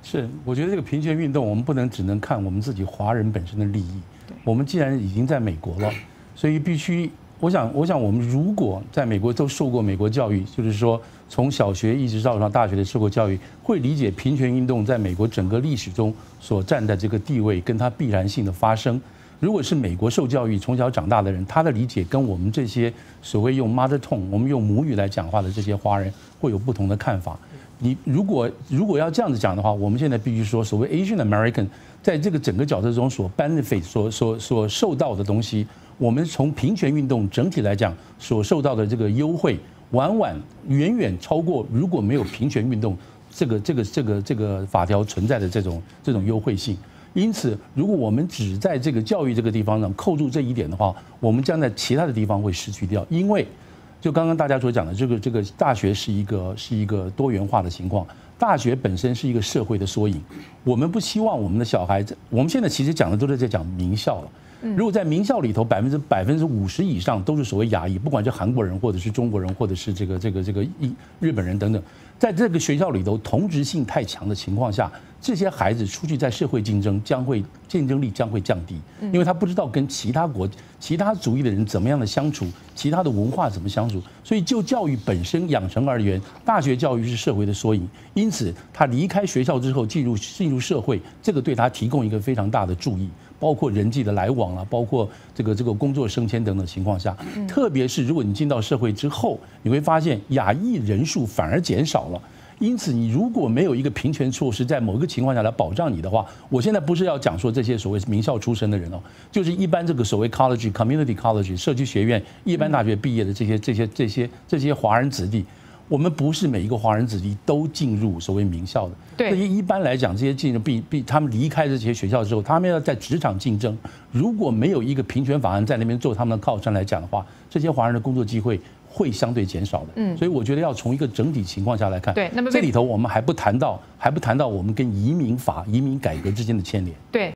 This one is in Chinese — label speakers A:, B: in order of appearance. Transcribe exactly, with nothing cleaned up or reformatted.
A: 是，我觉得这个平权运动，我们不能只能看我们自己华人本身的利益。我们既然已经在美国了，所以必须，我想，我想我们如果在美国都受过美国教育，就是说从小学一直到上大学的受过教育，会理解平权运动在美国整个历史中所占的这个地位跟它必然性的发生。如果是美国受教育、从小长大的人，他的理解跟我们这些所谓用 mother tongue， 我们用母语来讲话的这些华人会有不同的看法。你如果如果要这样子讲的话，我们现在必须说，所谓 Asian American 在这个整个角色中所 benefit 所所所受到的东西，我们从平权运动整体来讲所受到的这个优惠，往往远远超过如果没有平权运动这个这个这个这个法条存在的这种这种优惠性。因此，如果我们只在这个教育这个地方上扣住这一点的话，我们将在其他的地方会失去掉。因为，就刚刚大家所讲的，这个这个大学是一个是一个多元化的情况，大学本身是一个社会的缩影。我们不希望我们的小孩子，我们现在其实讲的都是在讲名校了。如果在名校里头百分之百分之五十以上都是所谓亚裔，不管是韩国人或者是中国人，或者是这个这个这个日本人等等，在这个学校里头同质性太强的情况下，这些孩子出去在社会竞争将会竞争力将会降低，因为他不知道跟其他国其他族裔的人怎么样的相处，其他的文化怎么相处，所以就教育本身养成而言，大学教育是社会的缩影，因此他离开学校之后进入进入社会，这个对他提供一个非常大的注意。包括人际的来往啊，包括这个这个工作升迁等等情况下，特别是如果你进到社会之后，你会发现亚裔人数反而减少了。因此，你如果没有一个平权措施在某个情况下来保障你的话，我现在不是要讲说这些所谓名校出身的人哦，就是一般这个所谓 college、community college 社区学院、一般大学毕业的这些这些这些这些华人子弟。我们不是每一个华人子弟都进入所谓名校的，
B: 对，
A: 所以一般来讲，这些进入必必他们离开这些学校之后，他们要在职场竞争，如果没有一个平权法案在那边做他们的靠山来讲的话，这些华人的工作机会会相对减少的。嗯，所以我觉得要从一个整体情况下来看，
B: 对，那么
A: 这里头我们还不谈到还不谈到我们跟移民法、移民改革之间的牵连。
B: 对。